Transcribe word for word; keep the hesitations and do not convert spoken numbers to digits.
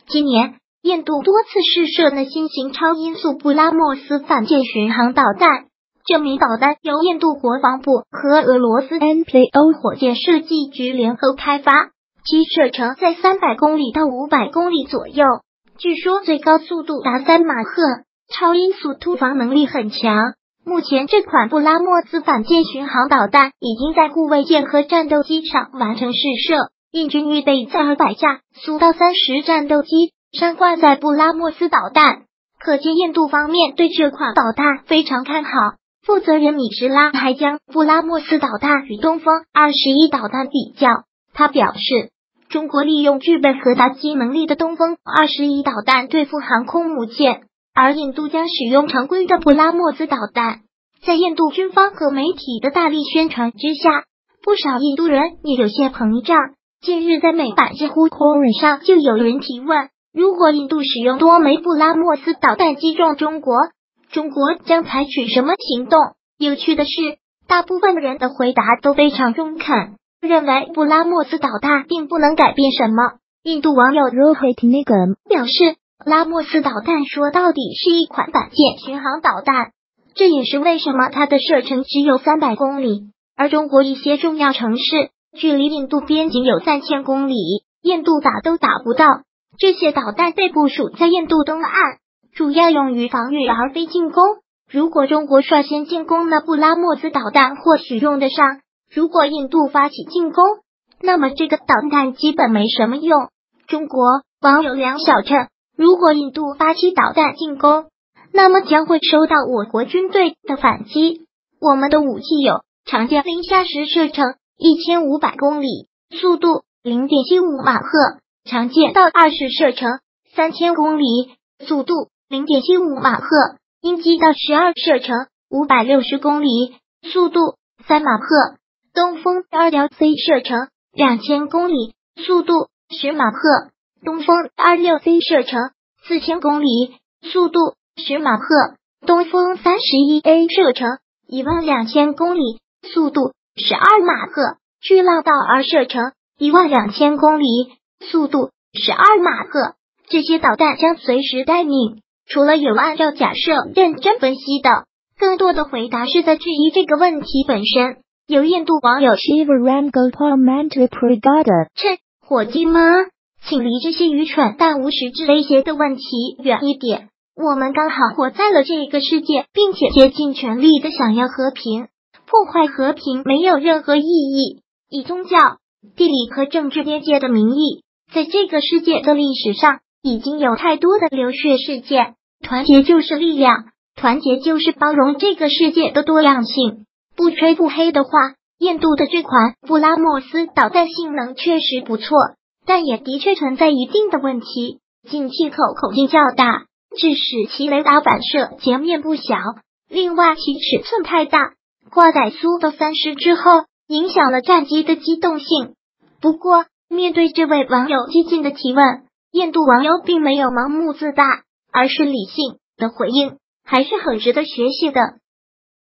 今年，印度多次试射了新型超音速布拉莫斯反舰巡航导弹。这枚导弹由印度国防部和俄罗斯 N P O 火箭设计局联合开发，其射程在三百公里到五百公里左右，据说最高速度达三马赫，超音速突防能力很强。目前这款布拉莫斯反舰巡航导弹已经在护卫舰和战斗机上完成试射，印军预备在二百架苏到三十战斗机上挂载布拉莫斯导弹，可见印度方面对这款导弹非常看好。负责人米什拉还将布拉莫斯导弹与东风二十一导弹比较，他表示，中国利用具备核打击能力的东风二十一导弹对付航空母舰，而印度将使用常规的布拉莫斯导弹。在印度军方和媒体的大力宣传之下，不少印度人也有些膨胀。近日在美版知乎 Quora 上就有人提问，如果印度使用多枚布拉莫斯导弹击中中国，中国将采取什么行动？有趣的是，大部分人的回答都非常中肯，认为布拉莫斯导弹并不能改变什么。印度网友 Rohit Nigam 表示，布拉莫斯导弹说到底是一款反舰巡航导弹，这也是为什么它的射程只有三百公里，而中国一些重要城市距离印度边境有三千公里，印度打都打不到。这些导弹被部署在印度东岸，主要用于防御而非进攻。如果中国率先进攻呢，布拉莫斯导弹或许用得上；如果印度发起进攻，那么这个导弹基本没什么用。中国网友梁小趁，如果印度发起导弹进攻，那么将会收到我国军队的反击。我们的武器有常见零下时射程一千五百公里，速度 零点七五马赫，常见到二十射程三千公里，速度 零点七五马赫，鹰击到十二射程五百六十公里，速度三马赫，东风 二 C 射程两千公里，速度十马赫，东风 二十六 C 射程四千公里，速度十马赫，东风 三十一 A 射程一万两千公里，速度十二马赫，巨浪道 R 射程一万两千公里，速度十二马赫。这些导弹将随时待命。除了有按照假设认真分析的，更多的回答是在质疑这个问题本身。有印度网友 Shivaram Gopalmantra Pragada 趁火鸡吗？请离这些愚蠢但无实质威胁的问题远一点。我们刚好活在了这个世界，并且竭尽全力的想要和平。破坏和平没有任何意义。以宗教、地理和政治边界的名义，在这个世界的历史上已经有太多的流血事件。团结就是力量，团结就是包容这个世界的多样性。不吹不黑的话，印度的这款布拉莫斯导弹性能确实不错，但也的确存在一定的问题。进气口口径较大，致使其雷达反射截面不小，另外其尺寸太大，挂载苏到三十之后，影响了战机的机动性。不过，面对这位网友激进的提问，印度网友并没有盲目自大，而是理性的回应，还是很值得学习的。